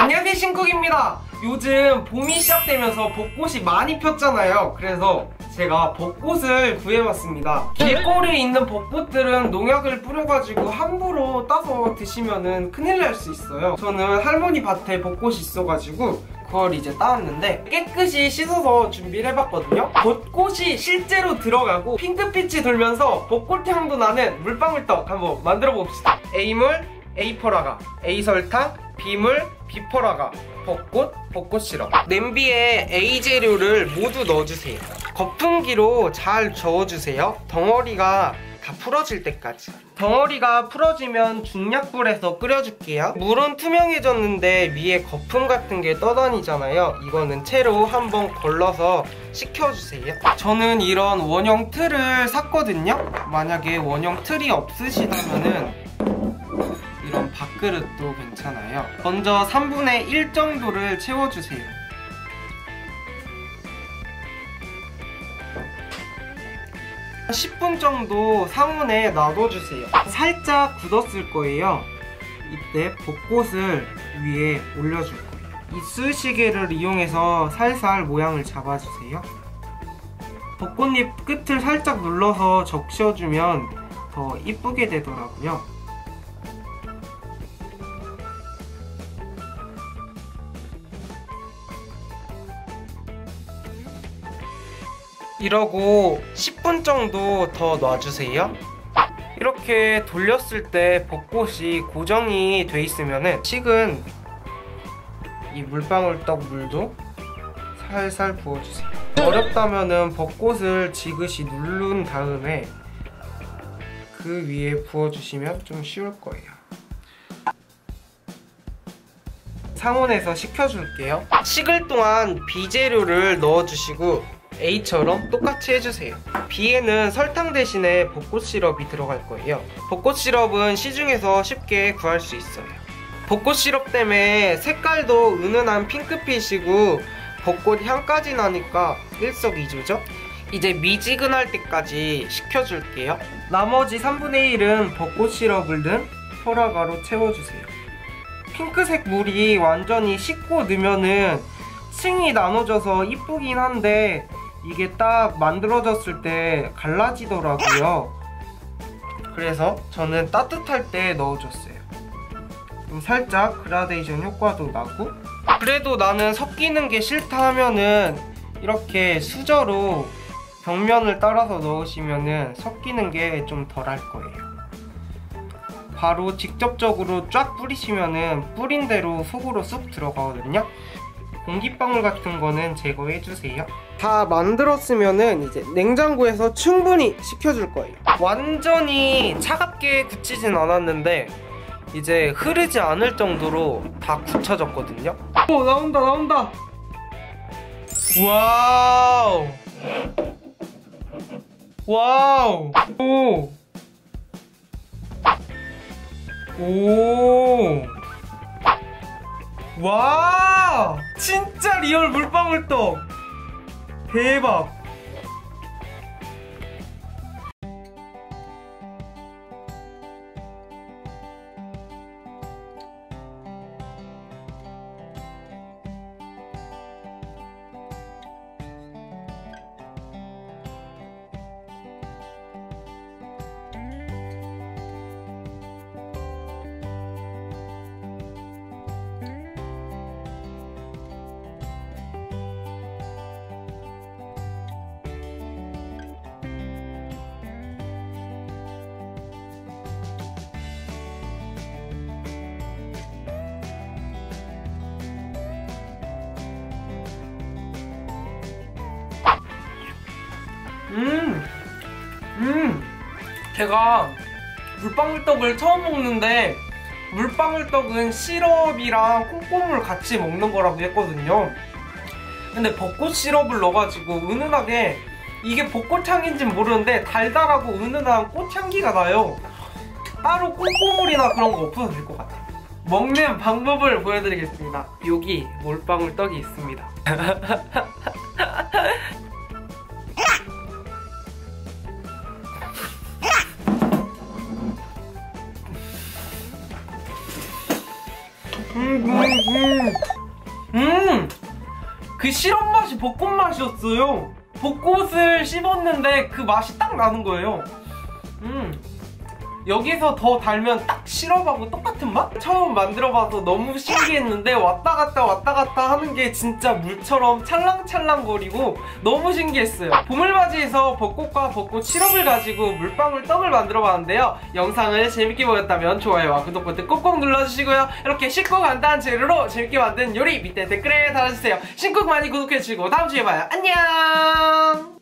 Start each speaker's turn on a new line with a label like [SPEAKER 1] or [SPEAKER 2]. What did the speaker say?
[SPEAKER 1] 안녕하세요, 신쿡입니다. 요즘 봄이 시작되면서 벚꽃이 많이 폈잖아요. 그래서 제가 벚꽃을 구해왔습니다. 길거리에 있는 벚꽃들은 농약을 뿌려가지고 함부로 따서 드시면은 큰일 날 수 있어요. 저는 할머니 밭에 벚꽃이 있어가지고 그걸 이제 따왔는데 깨끗이 씻어서 준비를 해봤거든요. 벚꽃이 실제로 들어가고 핑크빛이 돌면서 벚꽃 향도 나는 물방울떡 한번 만들어 봅시다. A물, A퍼라가, A설탕, B물, B퍼라가, 벚꽃 시럽. 냄비에 A 재료를 모두 넣어주세요. 거품기로 잘 저어주세요. 덩어리가 다 풀어질 때까지. 덩어리가 풀어지면 중약불에서 끓여줄게요. 물은 투명해졌는데 위에 거품 같은 게 떠다니잖아요. 이거는 채로 한번 걸러서 식혀주세요. 저는 이런 원형 틀을 샀거든요. 만약에 원형 틀이 없으시다면은 이런 밥그릇도 괜찮아요. 먼저 3분의 1 정도를 채워주세요. 한 10분 정도 상온에 놔둬주세요. 살짝 굳었을 거예요. 이때 벚꽃을 위에 올려줄 거예요. 이쑤시개를 이용해서 살살 모양을 잡아주세요. 벚꽃잎 끝을 살짝 눌러서 적셔주면 더 이쁘게 되더라고요. 이러고 10분 정도 더 놔주세요. 이렇게 돌렸을 때 벚꽃이 고정이 돼 있으면은 식은 이 물방울떡 물도 살살 부어주세요. 어렵다면은 벚꽃을 지그시 누른 다음에 그 위에 부어주시면 좀 쉬울 거예요. 상온에서 식혀줄게요. 식을 동안 비재료를 넣어주시고 A처럼 똑같이 해주세요. B에는 설탕 대신에 벚꽃 시럽이 들어갈 거예요. 벚꽃 시럽은 시중에서 쉽게 구할 수 있어요. 벚꽃 시럽 때문에 색깔도 은은한 핑크빛이고 벚꽃 향까지 나니까 일석이조죠? 이제 미지근할 때까지 식혀줄게요. 나머지 3분의 1은 벚꽃 시럽을 넣은 포라가로 채워주세요. 핑크색 물이 완전히 식고 넣으면은 층이 나눠져서 이쁘긴 한데 이게 딱 만들어졌을 때 갈라지더라고요. 그래서 저는 따뜻할 때 넣어줬어요. 좀 살짝 그라데이션 효과도 나고. 그래도 나는 섞이는 게 싫다 하면은 이렇게 수저로 벽면을 따라서 넣으시면은 섞이는 게 좀 덜할 거예요. 바로 직접적으로 쫙 뿌리시면은 뿌린 대로 속으로 쑥 들어가거든요. 공기방울 같은 거는 제거해주세요. 다 만들었으면은 이제 냉장고에서 충분히 식혀줄 거예요. 완전히 차갑게 굳히진 않았는데 이제 흐르지 않을 정도로 다 굳혀졌거든요. 오, 나온다. 와우. 오. 와! 진짜 리얼 물방울떡! 대박! 제가 물방울떡을 처음 먹는데 물방울떡은 시럽이랑 콩고물 같이 먹는 거라고 했거든요. 근데 벚꽃 시럽을 넣어가지고 은은하게, 이게 벚꽃향인지는 모르는데 달달하고 은은한 꽃향기가 나요. 따로 콩고물이나 그런 거 없어도 될 것 같아요. 먹는 방법을 보여드리겠습니다. 여기 물방울떡이 있습니다. 그 시럽 맛이 벚꽃 맛이었어요. 벚꽃을 씹었는데 그 맛이 딱 나는 거예요. 여기서 더 달면 딱 시럽하고 똑같은 맛? 처음 만들어봐서 너무 신기했는데 왔다 갔다 하는 게 진짜 물처럼 찰랑찰랑거리고 너무 신기했어요. 보물바지에서 벚꽃과 벚꽃 시럽을 가지고 물방울 떡을 만들어봤는데요. 영상을 재밌게 보셨다면 좋아요와 구독 버튼 꼭꼭 눌러주시고요. 이렇게 쉽고 간단한 재료로 재밌게 만든 요리 밑에 댓글에 달아주세요. 신쿡 많이 구독해주시고 다음주에 봐요. 안녕.